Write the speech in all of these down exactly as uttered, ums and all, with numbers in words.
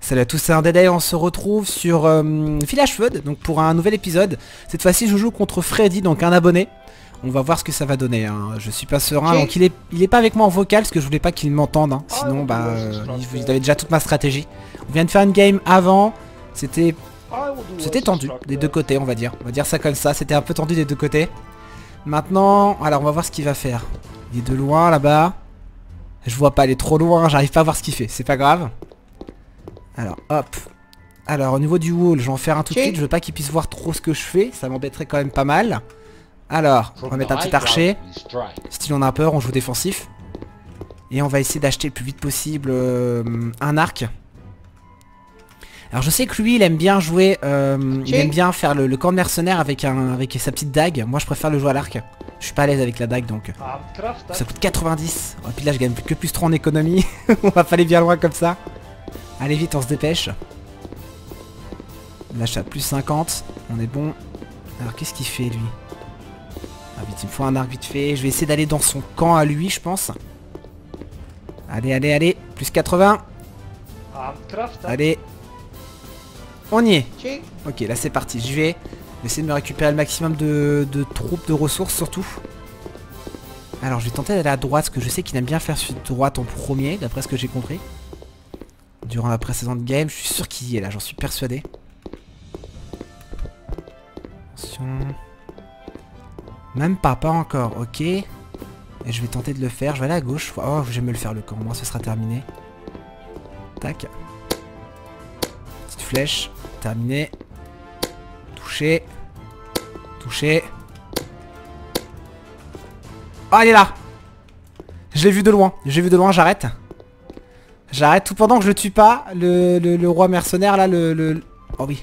Salut à tous, c'est Undead, on se retrouve sur euh, Village Flood, donc pour un nouvel épisode. Cette fois-ci je joue contre Freddy, donc un abonné. On va voir ce que ça va donner, hein. Je suis pas serein, okay. Donc il est, il est pas avec moi en vocal, parce que je voulais pas qu'il m'entende, hein. Sinon bah euh, il, il avait déjà toute ma stratégie. On vient de faire une game avant, c'était c'était tendu des deux côtés, on va dire. On va dire ça comme ça, c'était un peu tendu des deux côtés. Maintenant, alors on va voir ce qu'il va faire. Il est de loin là-bas. Je vois pas, il est trop loin, j'arrive pas à voir ce qu'il fait, c'est pas grave. Alors hop. Alors au niveau du wall, je vais en faire un tout de suite. Je veux pas qu'il puisse voir trop ce que je fais. Ça m'embêterait quand même pas mal. Alors, on va mettre un petit archer. Style on a peur, on joue défensif. Et on va essayer d'acheter le plus vite possible euh, un arc. Alors je sais que lui il aime bien jouer euh, il aime bien faire le, le camp de mercenaire avec, un, avec sa petite dague. Moi je préfère le jouer à l'arc. Je suis pas à l'aise avec la dague donc. Ça coûte quatre-vingt-dix. Et puis là je gagne que plus trois en économie. On va pas aller bien loin comme ça. Allez vite, on se dépêche. L'achat plus cinquante. On est bon. Alors qu'est-ce qu'il fait lui? Ah vite, il me faut un arc vite fait. Je vais essayer d'aller dans son camp à lui, je pense. Allez, allez, allez. Plus quatre-vingts. Allez. On y est. Ok, là c'est parti. J'y vais. Je vais essayer de me récupérer le maximum de, de troupes, de ressources surtout. Alors je vais tenter d'aller à droite, parce que je sais qu'il aime bien faire suite droite en premier, d'après ce que j'ai compris. Durant la précédente game, je suis sûr qu'il y est là, j'en suis persuadé. Attention. Même pas, pas encore, ok. Et je vais tenter de le faire, je vais aller à gauche. Oh, je vais me le faire le camp, moi ce sera terminé. Tac. Petite flèche, terminé. Touché. Touché. Oh, il est là. Je l'ai vu de loin, j'ai vu de loin, j'arrête. J'arrête tout pendant que je le tue pas, le, le, le roi mercenaire là, le, le... Oh oui.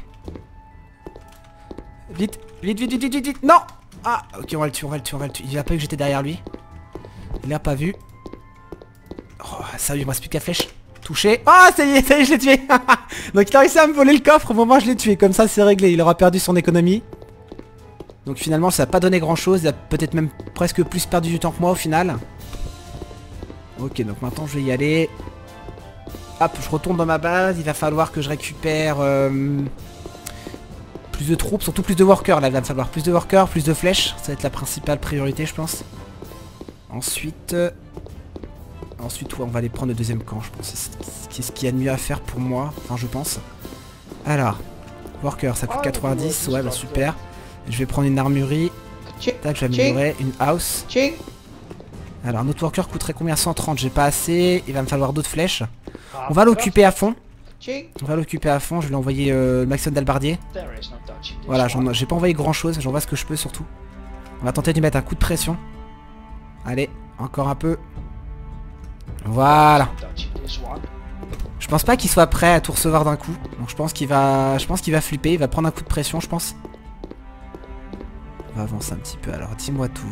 Vite, vite, vite, vite, vite, vite, vite. Non. Ah, ok, on va le tuer, on va le tuer, on va le tuer. Il a pas vu que j'étais derrière lui. Il a pas vu. Oh, ça il me reste plus qu'à flèche. Touché. Ah, oh, ça y est, ça y est, je l'ai tué. Donc il a réussi à me voler le coffre au moment où je l'ai tué. Comme ça, c'est réglé. Il aura perdu son économie. Donc finalement, ça n'a pas donné grand chose. Il a peut-être même presque plus perdu du temps que moi au final. Ok, donc maintenant je vais y aller. Hop, je retourne dans ma base, il va falloir que je récupère euh, plus de troupes, surtout plus de workers là, il va me falloir plus de workers, plus de flèches, ça va être la principale priorité je pense. Ensuite, euh, ensuite ouais, on va aller prendre le deuxième camp je pense, c'est ce qu'il y a de mieux à faire pour moi, enfin je pense. Alors, workers ça coûte quatre-vingt-dix, ouais bah super. Je vais prendre une armurerie, tac je vais améliorer, une house. Alors un autre worker coûterait combien? Cent trente, j'ai pas assez, il va me falloir d'autres flèches. On va l'occuper à fond. On va l'occuper à fond, je vais lui envoyer euh, le maximum d'albardier. Voilà, j'ai pas envoyé grand chose, j'envoie ce que je peux surtout. On va tenter de lui mettre un coup de pression. Allez, encore un peu. Voilà. Je pense pas qu'il soit prêt à tout recevoir d'un coup. Donc je pense qu'il va. Je pense qu'il va flipper, il va prendre un coup de pression je pense. On va avancer un petit peu, alors dis-moi tout.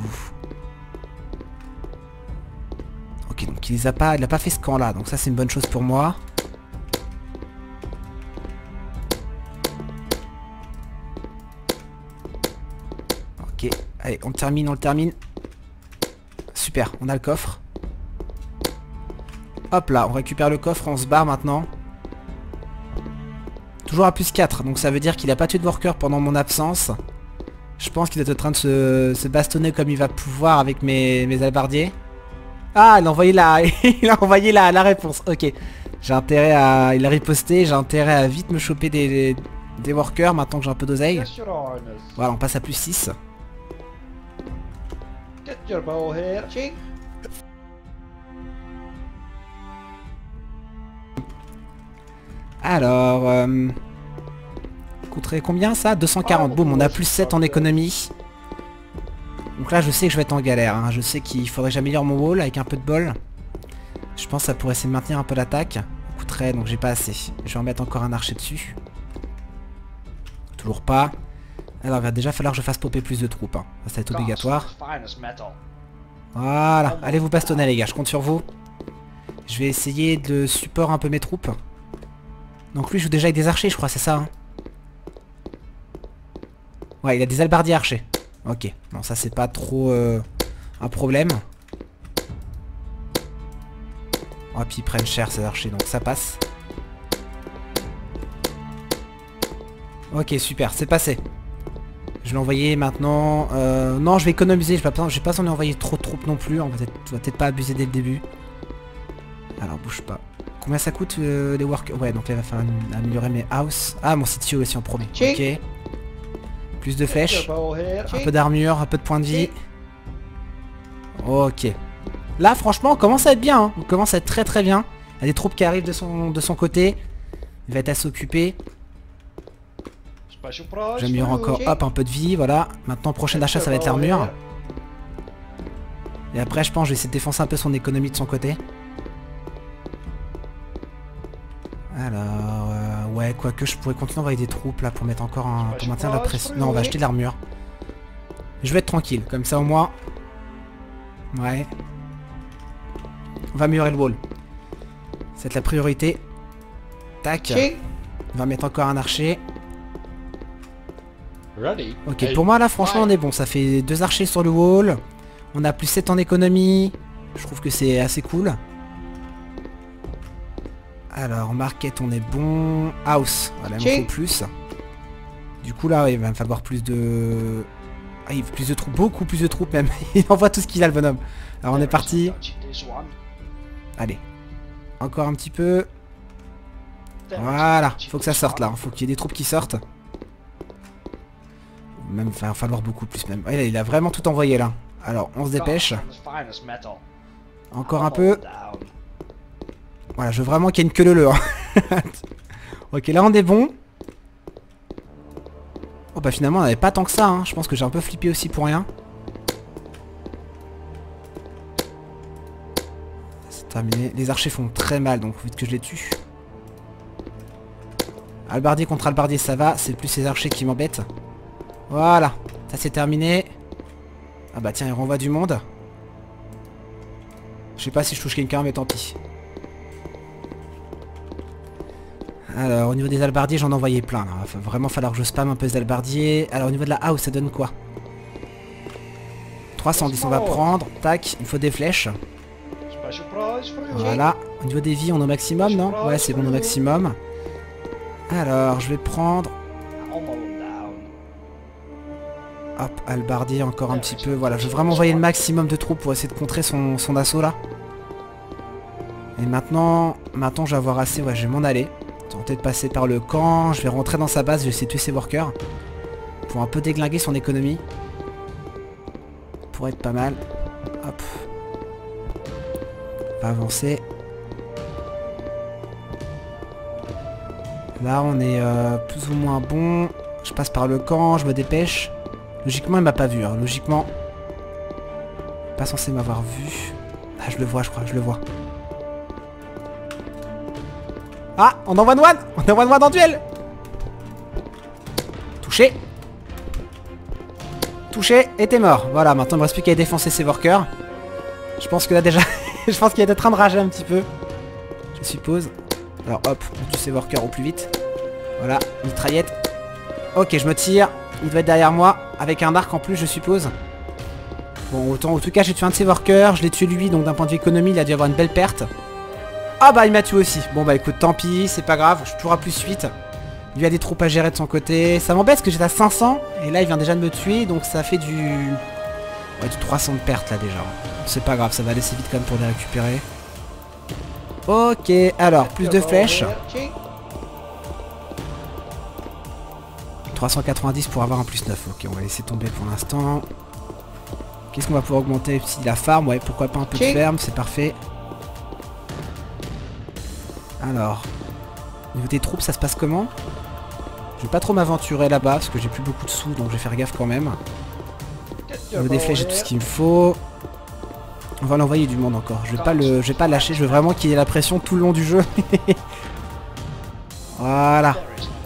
Ok, donc il les a pas, il a pas fait ce camp là, donc ça c'est une bonne chose pour moi. Ok, allez, on le termine, on le termine. Super, on a le coffre. Hop là, on récupère le coffre, on se barre maintenant. Toujours à plus quatre, donc ça veut dire qu'il a pas tué de worker pendant mon absence. Je pense qu'il est en train de se, se bastonner comme il va pouvoir avec mes, mes albardiers. Ah, il a envoyé la, il a envoyé la, la réponse. Ok, j'ai intérêt à, il a riposté. J'ai intérêt à vite me choper des, des workers maintenant que j'ai un peu d'oseille. Voilà, on passe à plus six. Alors, euh, coûterait combien ça? Deux cent quarante. Boum, on a plus sept en économie. Donc là je sais que je vais être en galère, hein. Je sais qu'il faudrait que j'améliore mon wall avec un peu de bol. Je pense que ça pourrait essayer de maintenir un peu l'attaque. Coûterait, donc j'ai pas assez. Je vais en mettre encore un archer dessus. Toujours pas. Alors il va déjà falloir que je fasse popper plus de troupes, hein. Ça va être obligatoire. Voilà, allez vous bastonner les gars, je compte sur vous. Je vais essayer de support un peu mes troupes. Donc lui il joue déjà avec des archers je crois, c'est ça hein. Ouais, il a des albardiers archers. Ok, bon ça c'est pas trop euh, un problème. Oh puis ils prennent cher ces archers donc ça passe. Ok, super, c'est passé. Je vais envoyer maintenant... Euh, non, je vais économiser, je vais pas, je vais pas en envoyer trop de troupes non plus. On va peut-être pas abuser dès le début. Alors, bouge pas. Combien ça coûte euh, les work... Ouais, donc là, il va falloir améliorer mes house. Ah, mon C T O aussi en premier. Ok. Plus de flèches. Un peu d'armure, un peu de points de vie. Ok. Là, franchement, on commence à être bien. Hein. On commence à être très très bien. Il y a des troupes qui arrivent de son, de son côté. Il va être à s'occuper. J'améliore encore, hop, un peu de vie, voilà. Maintenant, prochain achat, ça va être l'armure. Et après, je pense, je vais essayer de défoncer un peu son économie de son côté. Alors, euh, ouais, quoique je pourrais continuer à envoyer des troupes là pour mettre encore un... pour maintenir la pression. Non, on va acheter de l'armure. Je vais être tranquille, comme ça au moins. Ouais. On va améliorer le wall. C'est la priorité. Tac. On va mettre encore un archer. Ok, pour moi là franchement on est bon, ça fait deux archers sur le wall. On a plus sept en économie. Je trouve que c'est assez cool. Alors market on est bon. House, voilà, il me faut plus. Du coup là il va me falloir plus de... Ah, il faut plus de troupes, beaucoup plus de troupes même. Il envoie tout ce qu'il a le bonhomme. Alors on est parti. Allez. Encore un petit peu. Voilà, faut que ça sorte là, faut qu'il y ait des troupes qui sortent. Même, il va falloir beaucoup plus même. Ouais, il a vraiment tout envoyé là. Alors, on se dépêche. Encore un peu. Voilà, je veux vraiment qu'il y ait une queue leu. Hein. Ok, là on est bon. Oh bah finalement on n'avait pas tant que ça. Hein. Je pense que j'ai un peu flippé aussi pour rien. C'est terminé. Les archers font très mal, donc faut vite que je les tue. Albardier contre albardier, ça va. C'est plus ces archers qui m'embêtent. Voilà, ça c'est terminé. Ah bah tiens, il renvoie du monde. Je sais pas si je touche quelqu'un, mais tant pis. Alors, au niveau des albardiers, j'en ai envoyé plein. Là. Il va vraiment falloir que je spam un peu les albardiers. Alors, au niveau de la house, ça donne quoi? trois cent dix, on va prendre. Tac, il faut des flèches. Voilà. Au niveau des vies, on est au maximum, non? Ouais, c'est bon au maximum. Alors, je vais prendre... Hop, albardier encore un petit peu. Voilà, je veux vraiment envoyer le maximum de troupes pour essayer de contrer son, son assaut là. Et maintenant, maintenant je vais avoir assez. Ouais, je vais m'en aller. Tenter de passer par le camp. Je vais rentrer dans sa base. Je vais essayer de tuer ses workers. Pour un peu déglinguer son économie. Pour être pas mal. Hop. On va avancer. Là, on est euh, plus ou moins bon. Je passe par le camp. Je me dépêche. Logiquement, il m'a pas vu. Hein. Logiquement, pas censé m'avoir vu. Ah, je le vois, je crois, je le vois. Ah, on envoie one. On envoie one en duel. Touché. Touché, et t'es mort. Voilà, maintenant il me reste plus qu'à défoncer ses workers. Je pense que là déjà, je pense qu'il est en train de rager un petit peu. Je suppose. Alors hop, on tue ses workers au plus vite. Voilà, mitraillette. Ok, je me tire. Il doit être derrière moi, avec un arc en plus je suppose. Bon, autant, en tout cas j'ai tué un de ses workers, je l'ai tué lui, donc d'un point de vue économie il a dû avoir une belle perte. Ah bah il m'a tué aussi. Bon bah écoute, tant pis, c'est pas grave, je suis toujours à plus huit. Lui a des troupes à gérer de son côté. Ça m'embête parce que j'étais à cinq cents, et là il vient déjà de me tuer, donc ça fait du... Ouais, du trois cents de perte là déjà. C'est pas grave, ça va aller assez vite quand même pour les récupérer. Ok, alors, plus de flèches. trois cent quatre-vingt-dix pour avoir un plus neuf. Ok, on va laisser tomber pour l'instant. Qu'est-ce qu'on va pouvoir augmenter? Si la farm, ouais, pourquoi pas un peu de ferme, c'est parfait. Alors, au niveau des troupes, ça se passe comment? Je vais pas trop m'aventurer là-bas parce que j'ai plus beaucoup de sous, donc je vais faire gaffe quand même. Au niveau des flèches, j'ai tout ce qu'il me faut. On va l'envoyer du monde encore. Je vais pas le, je vais pas lâcher. Je veux vraiment qu'il y ait la pression tout le long du jeu. Voilà.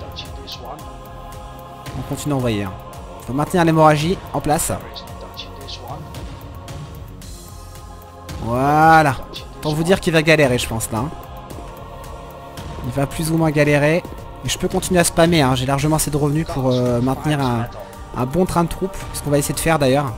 On continue à envoyer. Hein. Faut maintenir l'hémorragie en place. Voilà. Pour vous dire qu'il va galérer, je pense là. Hein. Il va plus ou moins galérer. Et je peux continuer à spammer. Hein. J'ai largement assez de revenus pour euh, maintenir un, un bon train de troupes. Ce qu'on va essayer de faire d'ailleurs.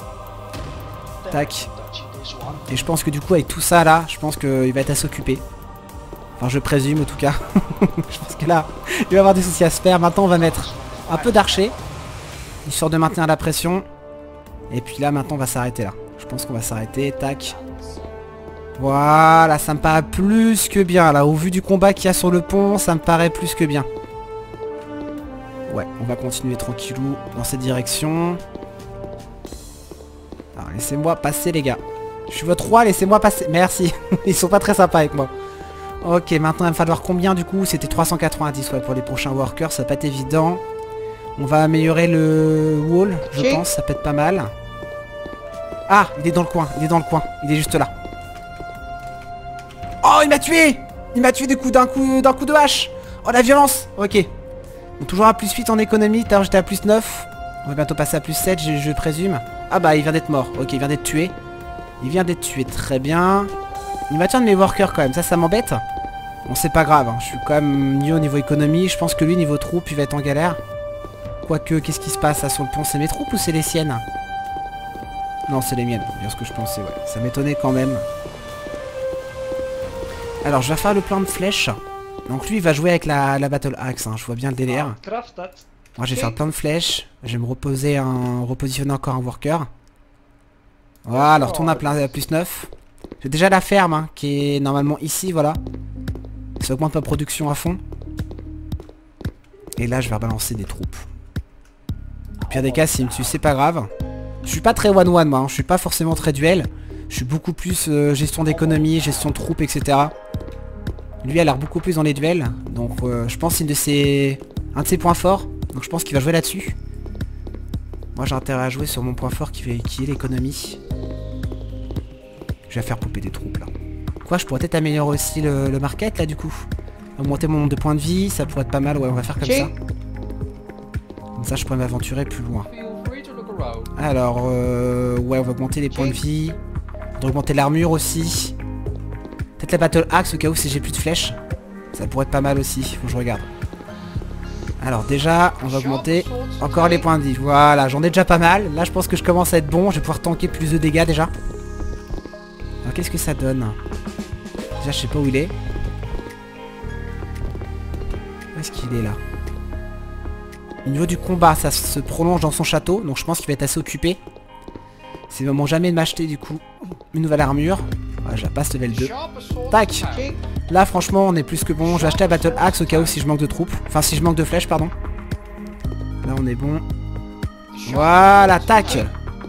Tac. Et je pense que du coup avec tout ça là, je pense qu'il va être à s'occuper. Enfin je présume en tout cas. Je pense que là, Il va avoir des soucis à se faire. Maintenant, on va mettre un peu d'archer. Histoire de maintenir la pression. Et puis là, maintenant, on va s'arrêter là. Je pense qu'on va s'arrêter. Tac. Voilà, ça me paraît plus que bien. Là, au vu du combat qu'il y a sur le pont, ça me paraît plus que bien. Ouais, on va continuer tranquillou dans cette direction. Alors, laissez-moi passer, les gars. Je suis votre roi, laissez-moi passer. Merci. Ils sont pas très sympas avec moi. Ok, maintenant, il va me falloir combien, du coup? C'était trois cent quatre-vingt-dix, ouais, pour les prochains workers. Ça va pas être évident. On va améliorer le wall, je okay. pense. Ça peut être pas mal. Ah, il est dans le coin. Il est dans le coin. Il est juste là. Oh, il m'a tué. Il m'a tué du coup d'un coup, d'un coup de hache. Oh, la violence. Ok. Donc, toujours à plus huit en économie. Tout à l'heure, j'étais à plus neuf. On va bientôt passer à plus sept, je, je présume. Ah bah, il vient d'être mort. Ok, il vient d'être tué. Il vient d'être tué. Très bien. Il m'a tué un de mes workers quand même. Ça, ça m'embête. Bon, c'est pas grave. Hein. Je suis quand même mieux au niveau économie. Je pense que lui, niveau troupe, il va être en galère. Quoique, qu'est-ce qui se passe là sur le pont? C'est mes troupes ou c'est les siennes? Non, c'est les miennes. Bien ce que je pensais, ouais. Ça m'étonnait quand même. Alors, je vais faire le plan de flèches. Donc, lui, il va jouer avec la, la Battle Axe. Hein. Je vois bien le délire. Moi, je vais faire plein de flèches. Je vais me reposer un... repositionner encore un worker. Voilà, alors tourne à, plein, à plus neuf. J'ai déjà la ferme, hein, qui est normalement ici, voilà. Ça augmente ma production à fond. Et là, je vais rebalancer des troupes. Au pire des cas, s'il me tue, c'est pas grave. Je suis pas très one one, moi. Hein. Je suis pas forcément très duel. Je suis beaucoup plus euh, gestion d'économie, gestion de troupes, et cetera. Lui a l'air beaucoup plus dans les duels. Donc, euh, je pense que c'est une de ses... un de ses points forts. Donc, je pense qu'il va jouer là-dessus. Moi, j'ai intérêt à jouer sur mon point fort qui, fait... qui est l'économie. Je vais faire popper des troupes, là. Quoi, je pourrais peut-être améliorer aussi le, le market, là, du coup. Augmenter mon nombre de points de vie, ça pourrait être pas mal. Ouais, on va faire comme ça. Comme ça, je pourrais m'aventurer plus loin. Alors, euh, ouais, on va augmenter les points de vie. On va augmenter l'armure aussi. Peut-être la Battle Axe au cas où si j'ai plus de flèches. Ça pourrait être pas mal aussi, faut que je regarde. Alors déjà, on va augmenter encore les points de vie. Voilà, j'en ai déjà pas mal. Là, je pense que je commence à être bon. Je vais pouvoir tanker plus de dégâts déjà. Alors, qu'est-ce que ça donne? Déjà, je sais pas où il est. Où est-ce qu'il est là? Au niveau du combat, ça se prolonge dans son château. Donc, je pense qu'il va être assez occupé. C'est le moment jamais de m'acheter du coup une nouvelle armure. Ouais, je la passe level deux. Tac. Là franchement on est plus que bon. Je vais acheter la Battle Axe au cas où si je manque de troupes. Enfin si je manque de flèches pardon. Là on est bon. Voilà, tac.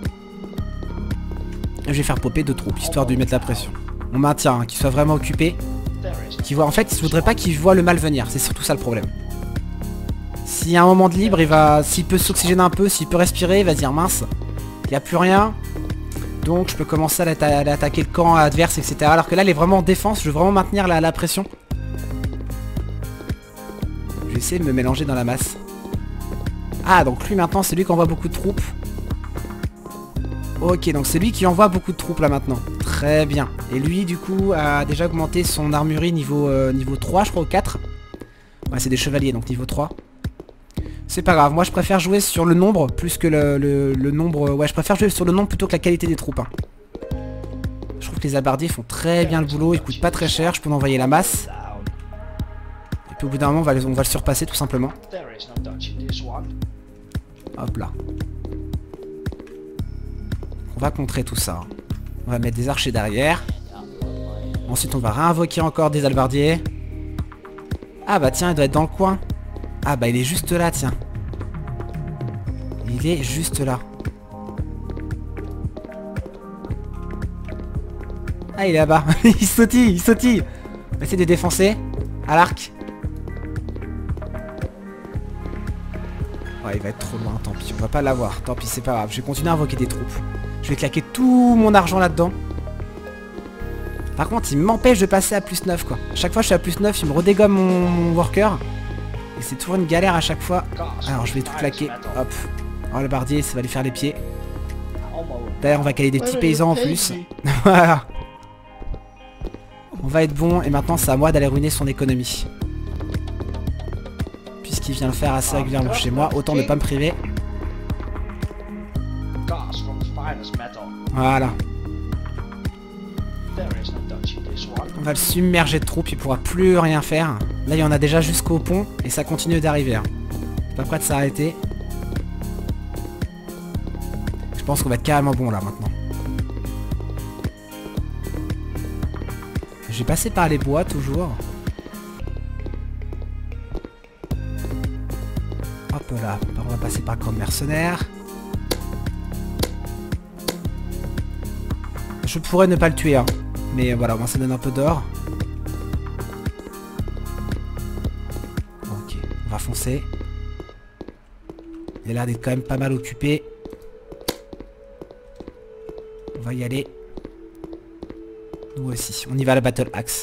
Je vais faire popper deux troupes histoire de lui mettre la pression. On maintient, hein, qu'il soit vraiment occupé. Qu'il voit... En fait il faudrait pas qu'il voit le mal venir. C'est surtout ça le problème. S'il y a un moment de libre, il va... S'il peut s'oxygéner un peu, s'il peut respirer, il va se dire mince. Il n'y a plus rien. Donc je peux commencer à attaquer le camp adverse, et cetera. Alors que là, il est vraiment en défense. Je veux vraiment maintenir la, la pression. Je vais essayer de me mélanger dans la masse. Ah, donc lui maintenant, c'est lui qui envoie beaucoup de troupes. Ok, donc c'est lui qui envoie beaucoup de troupes là maintenant. Très bien. Et lui, du coup, a déjà augmenté son armurerie niveau, euh, niveau trois, je crois, au quatre. Ouais, c'est des chevaliers, donc niveau trois. C'est pas grave, moi je préfère jouer sur le nombre plus que le, le, le nombre... Ouais, je préfère jouer sur le nombre plutôt que la qualité des troupes. Hein. Je trouve que les albardiers font très bien le boulot, ils coûtent pas très cher, je peux en envoyer la masse. Et puis au bout d'un moment, on va, on va le surpasser tout simplement. Hop là. On va contrer tout ça. On va mettre des archers derrière. Ensuite, on va réinvoquer encore des albardiers. Ah bah tiens, il doit être dans le coin. Ah bah il est juste là, tiens. Il est juste là. Ah, il est là-bas. Il sautille, il sautille. On va essayer de défoncer. À l'arc. Ouais, il va être trop loin, tant pis. On va pas l'avoir. Tant pis, c'est pas grave. Je vais continuer à invoquer des troupes. Je vais claquer tout mon argent là-dedans. Par contre, il m'empêche de passer à plus neuf, quoi. À chaque fois que je suis à plus neuf, il me redégomme mon, mon worker. Et c'est toujours une galère à chaque fois. Alors je vais tout claquer. Hop. Oh le bardier, ça va lui faire les pieds. D'ailleurs on va caler des petits paysans en plus. Voilà. On va être bon. Et maintenant c'est à moi d'aller ruiner son économie. Puisqu'il vient le faire assez régulièrement chez moi. Autant ne pas me priver. Voilà. On va le submerger de troupes. Il pourra plus rien faire. Là, il y en a déjà jusqu'au pont et ça continue d'arriver. Hein. C'est pas prêt de s'arrêter. Je pense qu'on va être carrément bon là maintenant. Je vais passer par les bois toujours. Hop là, on va passer par le camp de mercenaires. Je pourrais ne pas le tuer, hein. Mais voilà, moi ça donne un peu d'or. Ok, on va foncer. Il a l'air d'être quand même pas mal occupé. On va y aller. Nous aussi, on y va à la Battle Axe.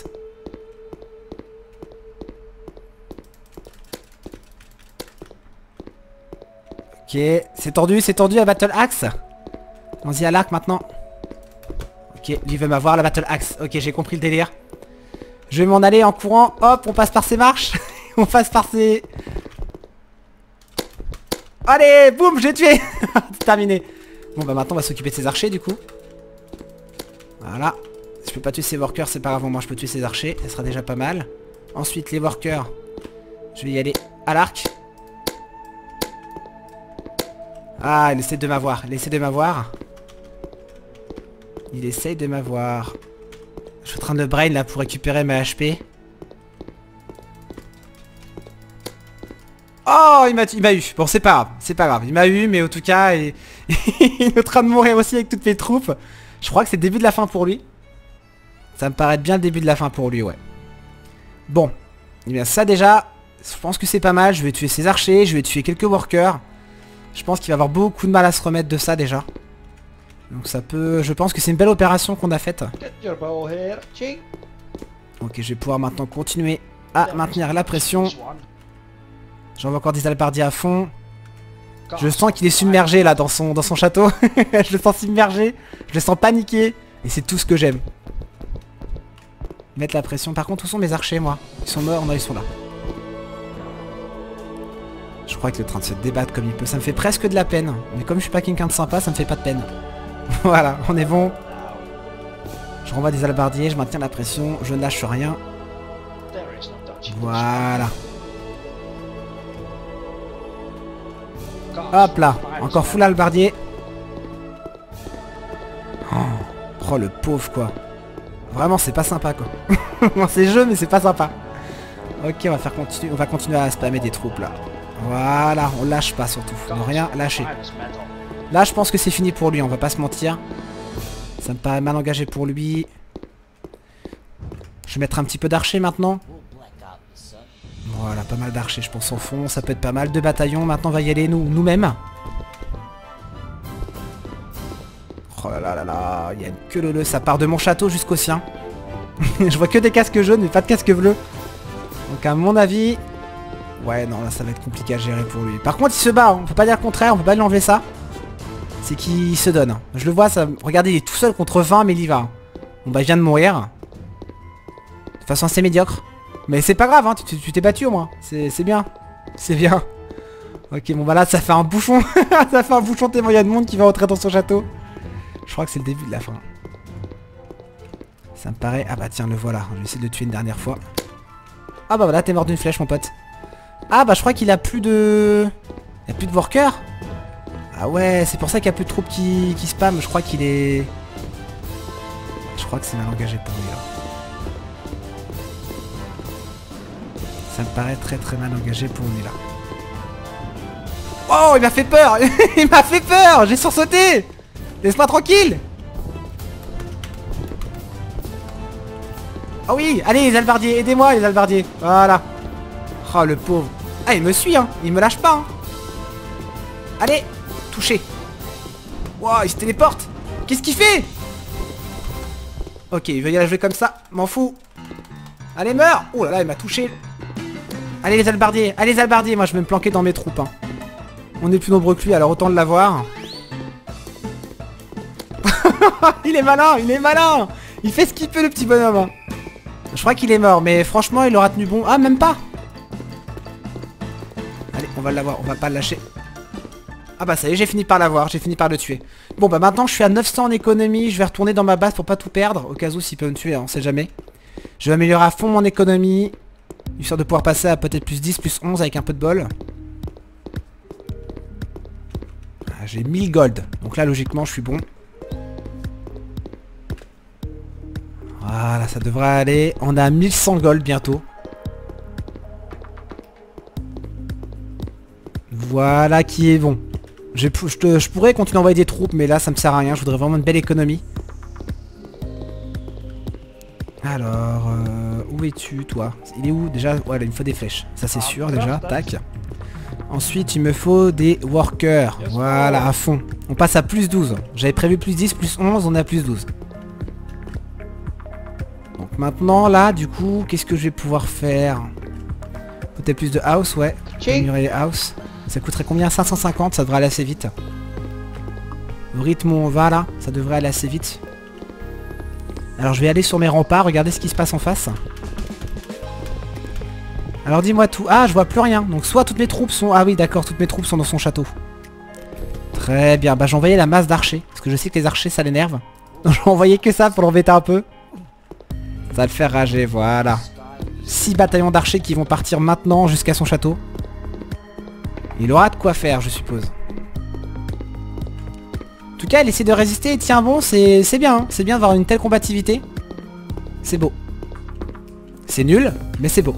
Ok, c'est tendu, c'est tendu à Battle Axe. On y à l'arc maintenant. Ok, lui veut m'avoir la Battle Axe. Ok, j'ai compris le délire. Je vais m'en aller en courant. Hop, on passe par ces marches. On passe par ces... Allez, boum, j'ai tué. C'est terminé. Bon, bah maintenant, on va s'occuper de ces archers, du coup. Voilà. Si je peux pas tuer ces workers, c'est pas grave. Moi, je peux tuer ces archers. Ça sera déjà pas mal. Ensuite, les workers. Je vais y aller à l'arc. Ah, il essaie de m'avoir. Il essaie de m'avoir. Il essaye de m'avoir. Je suis en train de brain là pour récupérer mes H P. Oh, il m'a il m'a eu. Bon, c'est pas grave. C'est pas grave. Il m'a eu, mais en tout cas, il... il est en train de mourir aussi avec toutes mes troupes. Je crois que c'est le début de la fin pour lui. Ça me paraît bien le début de la fin pour lui, ouais. Bon. Eh bien, ça déjà, je pense que c'est pas mal. Je vais tuer ses archers. Je vais tuer quelques workers. Je pense qu'il va avoir beaucoup de mal à se remettre de ça déjà. Donc ça peut... Je pense que c'est une belle opération qu'on a faite. Ok, je vais pouvoir maintenant continuer à maintenir la pression. J'envoie encore des hallebardiers à fond. Je sens qu'il est submergé là dans son, dans son château. Je le sens submergé. Je le sens paniqué. Et c'est tout ce que j'aime. Mettre la pression. Par contre, où sont mes archers, moi? Ils sont morts? Non, ils sont là. Je crois qu'il est en train de se débattre comme il peut. Ça me fait presque de la peine. Mais comme je suis pas quelqu'un de sympa, ça me fait pas de peine. Voilà, on est bon. Je renvoie des hallebardiers, je maintiens la pression, je ne lâche rien. Voilà. Hop là, encore full hallebardier. Oh, oh le pauvre quoi. Vraiment c'est pas sympa quoi. Bon, c'est jeu mais c'est pas sympa. Ok, on va faire continuer, on va continuer à spammer des troupes là. Voilà, on lâche pas surtout, ne rien lâcher. Là je pense que c'est fini pour lui, on va pas se mentir. Ça me paraît mal engagé pour lui. Je vais mettre un petit peu d'archers maintenant. Voilà, pas mal d'archers je pense au fond, ça peut être pas mal. Deux bataillons, maintenant on va y aller nous, nous-mêmes. Oh là là là là, il y a une queue leu, ça part de mon château jusqu'au sien. Je vois que des casques jaunes mais pas de casques bleus. Donc à mon avis... Ouais non là ça va être compliqué à gérer pour lui. Par contre il se bat, hein. On peut pas dire le contraire, on peut pas lui enlever ça. C'est qu'il se donne. Je le vois, ça... Regardez, il est tout seul contre vingt, mais il y va. Bon bah il vient de mourir. De façon assez médiocre. Mais c'est pas grave, hein, tu t'es battu au moins. C'est bien. C'est bien. Ok, bon bah là ça fait un bouchon. Ça fait un bouchon tellement il y a de monde qui va rentrer dans son château. Je crois que c'est le début de la fin. Ça me paraît... Ah bah tiens, le voilà. Je vais essayer de le tuer une dernière fois. Ah bah voilà, t'es mort d'une flèche mon pote. Ah bah je crois qu'il a plus de... Il y a plus de workers. Ah ouais, c'est pour ça qu'il y a plus de troupes qui, qui spam. Je crois qu'il est... Je crois que c'est mal engagé pour lui là. Ça me paraît très très mal engagé pour lui là. Oh, il m'a fait peur. Il m'a fait peur. J'ai sursauté. Laisse-moi tranquille. Oh oui, allez les hallebardiers, aidez-moi les hallebardiers. Voilà. Oh le pauvre. Ah il me suit hein, il me lâche pas hein. Allez, touché. Wow, il se téléporte. Qu'est-ce qu'il fait? Ok, il veut y aller jouer comme ça, m'en fous. Allez meurs. Oh là là, il m'a touché. Allez les hallebardiers, allez les hallebardiers. Moi je vais me planquer dans mes troupes hein. On est plus nombreux que lui, alors autant l'avoir. Il est malin, il est malin. Il fait ce qu'il peut le petit bonhomme hein. Je crois qu'il est mort, mais franchement il aura tenu bon. Ah même pas. Allez, on va l'avoir, on va pas le lâcher. Ah bah ça y est, j'ai fini par l'avoir, j'ai fini par le tuer. Bon bah maintenant je suis à neuf cents en économie, je vais retourner dans ma base pour pas tout perdre, au cas où s'il peut me tuer, hein, on sait jamais. Je vais améliorer à fond mon économie. Histoire de pouvoir passer à peut-être plus dix, plus onze avec un peu de bol. Ah, j'ai mille gold. Donc là, logiquement, je suis bon. Voilà, ça devrait aller. On a mille cent gold bientôt. Voilà qui est bon. Je, je, je pourrais continuer à envoyer des troupes, mais là, ça me sert à rien. Je voudrais vraiment une belle économie. Alors, euh, où es-tu, toi? Il est où déjà? Ouais, il me faut des flèches. Ça, c'est sûr, déjà. Tac. Ensuite, il me faut des workers. Voilà, à fond. On passe à plus douze. J'avais prévu plus dix, plus onze, on est à plus douze. Donc maintenant, là, du coup, qu'est-ce que je vais pouvoir faire? Peut-être plus de house, ouais. Améliorer les house. Ça coûterait combien? Cinq cent cinquante, ça devrait aller assez vite. Le rythme où on va, là, ça devrait aller assez vite. Alors, je vais aller sur mes remparts, regarder ce qui se passe en face. Alors, dis-moi tout. Ah, je vois plus rien. Donc, soit toutes mes troupes sont... Ah oui, d'accord, toutes mes troupes sont dans son château. Très bien. Bah, j'ai envoyé la masse d'archers. Parce que je sais que les archers, ça l'énerve. Donc, j'ai envoyé que ça pour l'embêter un peu. Ça va le faire rager, voilà. six bataillons d'archers qui vont partir maintenant jusqu'à son château. Il aura de quoi faire, je suppose. En tout cas, il essaie de résister et tient bon, c'est bien. Hein. C'est bien d'avoir une telle combativité. C'est beau. C'est nul, mais c'est beau.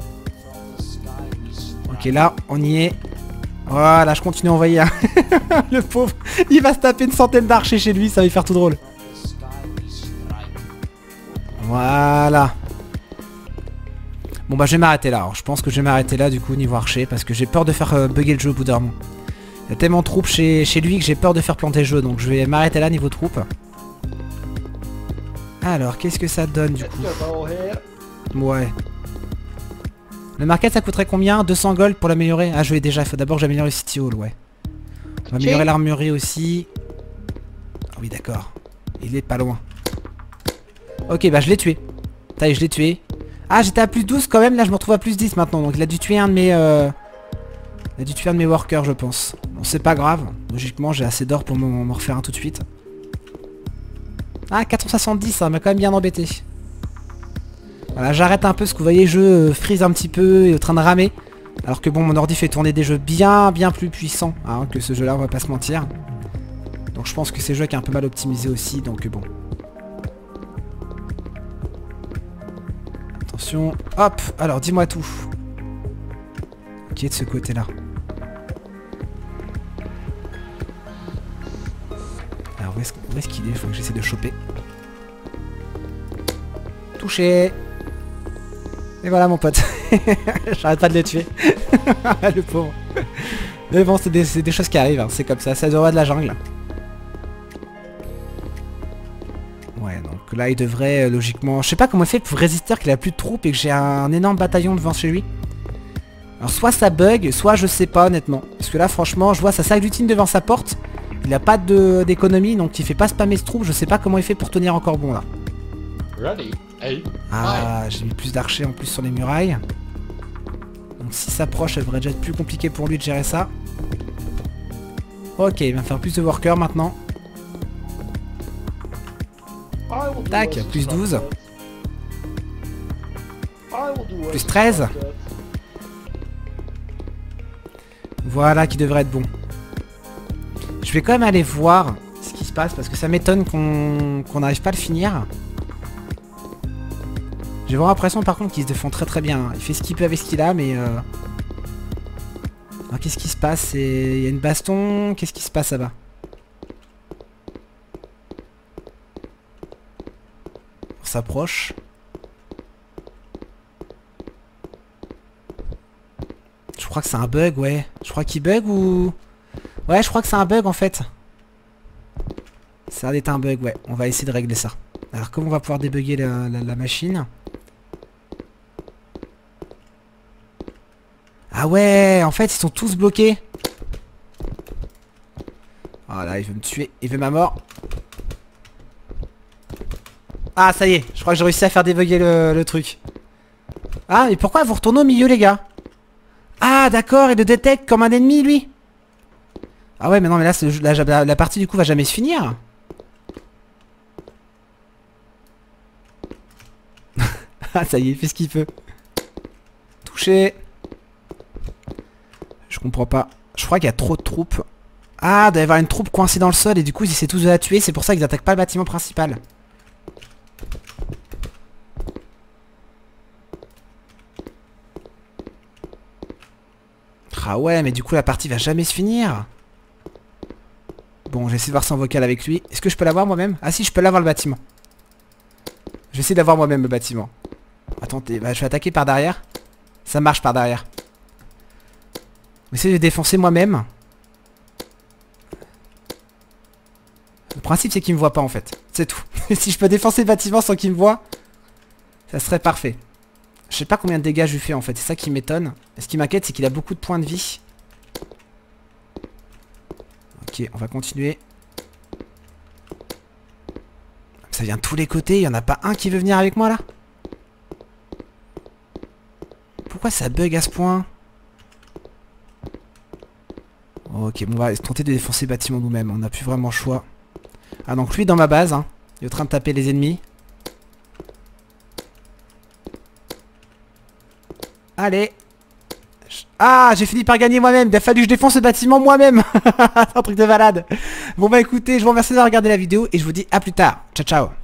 Ok, là, on y est. Voilà, je continue à envoyer. Hein. Le pauvre, il va se taper une centaine d'archers chez lui, ça va lui faire tout drôle. Voilà. Bon bah je vais m'arrêter là. Alors, je pense que je vais m'arrêter là du coup niveau archer parce que j'ai peur de faire euh, bugger le jeu au bout d'un moment. Il y a tellement de troupes chez, chez lui que j'ai peur de faire planter le jeu. Donc je vais m'arrêter là niveau troupes. Alors qu'est-ce que ça donne du coup? Ouais. Le market ça coûterait combien? Deux cents gold pour l'améliorer? Ah je l'ai déjà, il faut d'abord que j'améliore le city hall, ouais. On va améliorer l'armurerie aussi. Ah oui d'accord. Il est pas loin. Ok bah je l'ai tué. Ça y est je l'ai tué. Ah j'étais à plus douze quand même, là je me retrouve à plus dix maintenant. Donc il a dû tuer un de mes... Euh... Il a dû tuer un de mes workers je pense. Bon c'est pas grave. Logiquement j'ai assez d'or pour m'en refaire un tout de suite. Ah quatre cent soixante-dix, ça m'a quand même bien embêté. Voilà j'arrête un peu parce que vous voyez je euh, freeze un petit peu et est en train de ramer. Alors que bon mon ordi fait tourner des jeux bien bien plus puissants hein, que ce jeu là, on va pas se mentir. Donc je pense que c'est un jeu qui est un peu mal optimisé aussi, donc bon. Attention, hop, alors dis-moi tout. Qui est de ce côté-là? Alors où est-ce qu'il est? Il faut que j'essaie de choper. Touché. Et voilà mon pote. J'arrête pas de le tuer. Le pauvre. Mais bon, c'est des, des choses qui arrivent, hein. C'est comme ça, c'est le roi de la jungle. Ouais, donc là il devrait euh, logiquement... Je sais pas comment il fait pour résister qu'il a plus de troupes et que j'ai un énorme bataillon devant chez lui. Alors soit ça bug, soit je sais pas honnêtement. Parce que là franchement je vois ça s'agglutine devant sa porte. Il a pas d'économie donc il fait pas spammer ce troupe. Je sais pas comment il fait pour tenir encore bon là. Ah j'ai mis plus d'archers en plus sur les murailles. Donc s'il s'approche ça devrait déjà être plus compliqué pour lui de gérer ça. Ok il va faire plus de workers maintenant. Tac, plus douze. Plus treize. Voilà qui devrait être bon. Je vais quand même aller voir ce qui se passe parce que ça m'étonne qu'on qu'on n'arrive pas à le finir. J'ai vraiment l'impression par contre qu'il se défend très très bien. Il fait ce qu'il peut avec ce qu'il a mais... Euh... Qu'est-ce qui se passe? Il y a une baston. Qu'est-ce qui se passe là-bas? On s'approche. Je crois que c'est un bug, ouais. Je crois qu'il bug ou... Ouais, je crois que c'est un bug en fait. Ça a l'air d'être un bug, ouais. On va essayer de régler ça. Alors comment on va pouvoir débugger la, la, la machine? Ah ouais, en fait ils sont tous bloqués. Ah là, il veut me tuer. Il veut ma mort. Ah ça y est, je crois que j'ai réussi à faire débugger le, le truc. Ah mais pourquoi vous retournez au milieu les gars? Ah d'accord, il le détecte comme un ennemi lui. Ah ouais mais non mais là, là la, la partie du coup va jamais se finir. Ah ça y est, il fait ce qu'il peut. Touché. Je comprends pas. Je crois qu'il y a trop de troupes. Ah, il doit y avoir une troupe coincée dans le sol et du coup ils essaient tous de la tuer. C'est pour ça qu'ils attaquent pas le bâtiment principal. Ah ouais, mais du coup la partie va jamais se finir. Bon, j'essaie de voir son vocal avec lui. Est-ce que je peux l'avoir moi-même? Ah si, je peux l'avoir le bâtiment. Je vais essayer d'avoir moi-même le bâtiment. Attendez, bah, je vais attaquer par derrière. Ça marche par derrière. Je vais essayer de défoncer moi-même. Le principe c'est qu'il me voit pas en fait. C'est tout. Si je peux défoncer le bâtiment sans qu'il me voit, ça serait parfait. Je sais pas combien de dégâts je lui fais en fait. C'est ça qui m'étonne. Et ce qui m'inquiète c'est qu'il a beaucoup de points de vie. Ok, on va continuer. Ça vient de tous les côtés. Il n'y en a pas un qui veut venir avec moi là? Pourquoi ça bug à ce point? Ok, bon, on va tenter de défoncer le bâtiment nous-mêmes. On n'a plus vraiment le choix. Ah donc lui dans ma base, hein. Il est en train de taper les ennemis. Allez. Ah, j'ai fini par gagner moi-même. Il a fallu que je défonce ce bâtiment moi-même. C'est un truc de malade. Bon bah écoutez, je vous remercie d'avoir regardé la vidéo et je vous dis à plus tard. Ciao ciao.